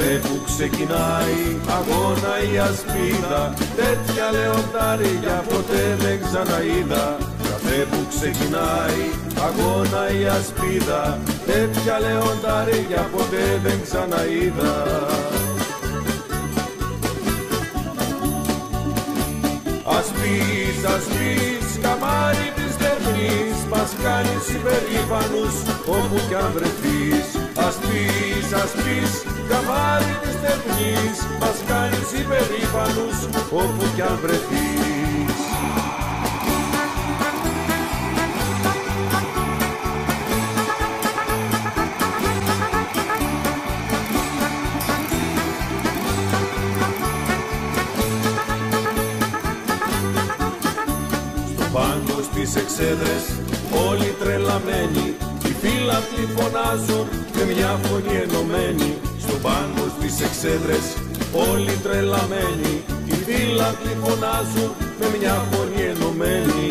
Κάθε που ξεκινάει αγώνα η ασπίδα, τέτοια λεοντάρια ποτέ δεν ξαναείδα. Κάθε που ξεκινάει αγώνα η ασπίδα, τέτοια λεοντάρια ποτέ δεν ξαναείδα. Ας πεις, καμάρι της Δερνής, μας κάνεις υπερήφανους όπου κι αν βρεθείς. Ας πεις, καμάρι της Δερνής, μας κάνεις υπερήφανους όπου κι αν βρεθείς. Πάνω στις εξέδρες όλοι τρελαμένοι, οι φύλαθλοι φωνάζουν με μια φωνή ενωμένη. Στον πάγκο στις εξέδρες όλοι τρελαμένοι, οι φύλαθλοι φωνάζουν με μια φωνή ενωμένη.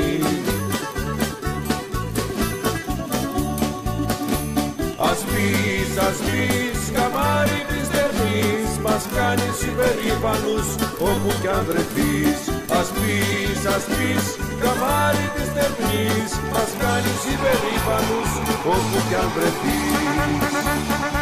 Ας πεις, καμάρι της Δερνής, μας κάνεις υπερήφανους όπου κι αν βρεθείς. Ας πεις, καμάρι της Δερνής, μας κάνεις υπερήφανους όπου κι αν βρεθείς.